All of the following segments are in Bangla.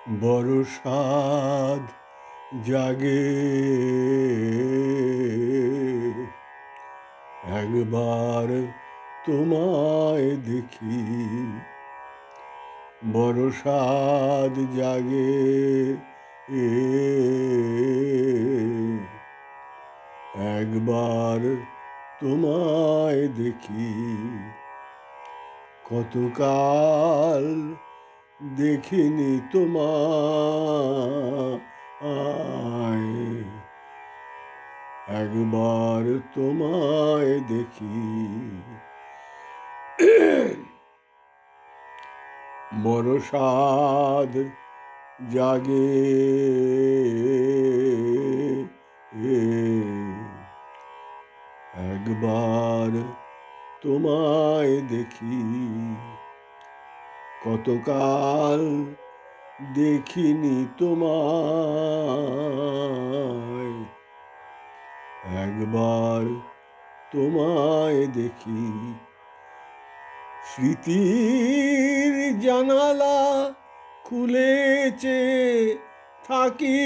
বড় সাধ জাগে একবার তোমায় দেখি, বড় সাধ জাগে একবার তোমায় দেখি। কতকাল দেখিনি তোমায়, একবার তোমায় দেখি। বড় সাধ জাগে একবার তোমায় দেখি। কতকাল দেখিনি তোমায়, একবার তোমায় দেখি। স্মৃতির জানালা খুলেছে থাকি,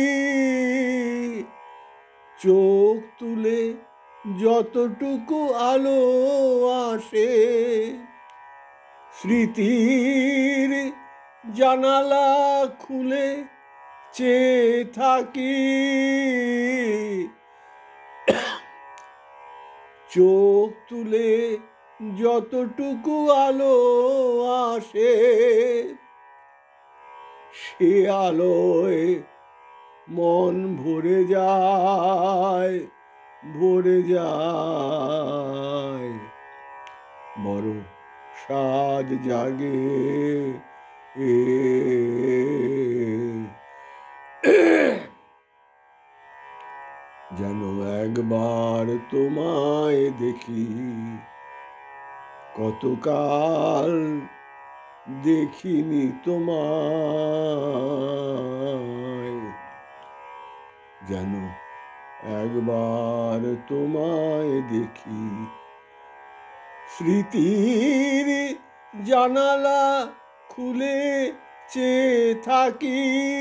চোখ তুলে যতটুকু আলো আসে। স্মৃতির জানালা খুলে চেয়ে থাকি, চোখ তুলে যতটুকু আলো আসে। সে আলোয় মন ভরে যায়, ভরে যায়। বড় সাধ জাগে যেন একবার তোমায় দেখি। কতকাল দেখিনি তোমায়, যেন একবার তোমায় দেখি। স্মৃতির জানালা খুলে চেয়ে থাকি,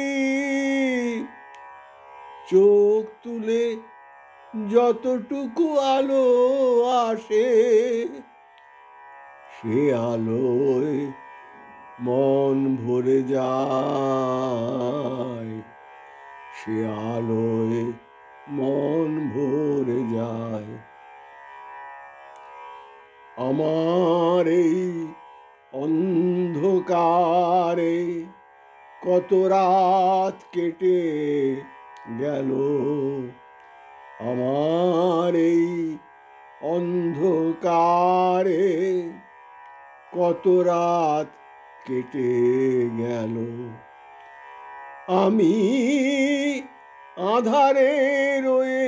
চোখ তুলে যতটুকু আলো আসে। সে আলোয় মন ভরে যায়, সে আলোয় মন ভরে যায়। আমার এই অন্ধকারে কত রাত কেটে গেল, আমার এই অন্ধকারে কত রাত কেটে গেল। আমি আঁধারে রয়ে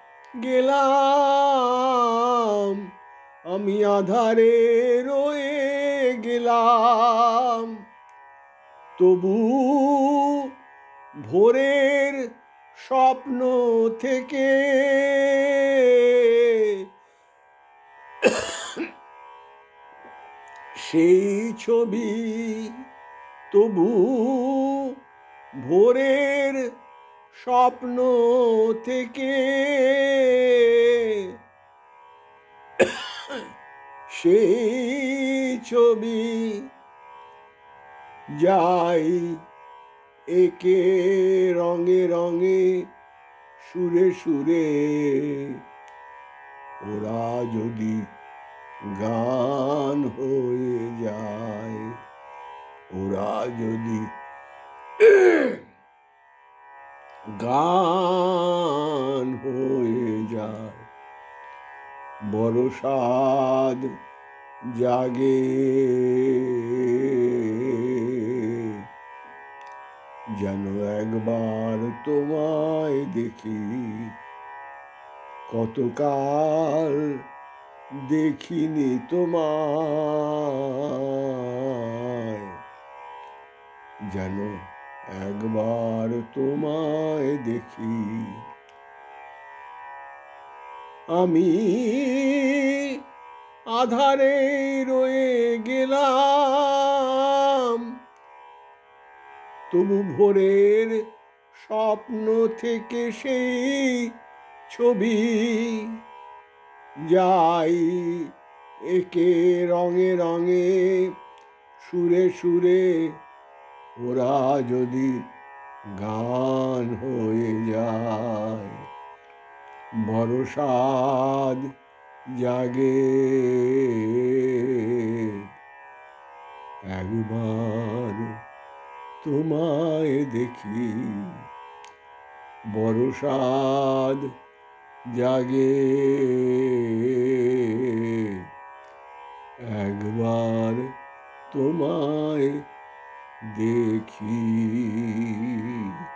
গেলাম, আমি আঁধারে রয়ে গেলাম। তবু ভোরের স্বপ্ন থেকে সেই ছবি, তবু ভোরের স্বপ্ন থেকে সেই ছবি যাই একে রঙে রঙে সুরে সুরে। ওরা যদি গান হয়ে যায়, ওরা যদি গান হয়ে যায়। বড় সাধ জাগে যেন একবার তোমায় দেখি। কতকাল দেখিনি তোমায়, যেন একবার তোমায় দেখি। আমি আঁধারে রয়ে গেলাম, তবু ভোরের স্বপ্ন থেকে সেই ছবি যাই একে রঙে রঙে সুরে সুরে ওরা যদি গান হয়ে যায় বড় সাধ জাগে একবার তোমায় দেখি বড় সাধ জাগে একবার তোমায় দেখি।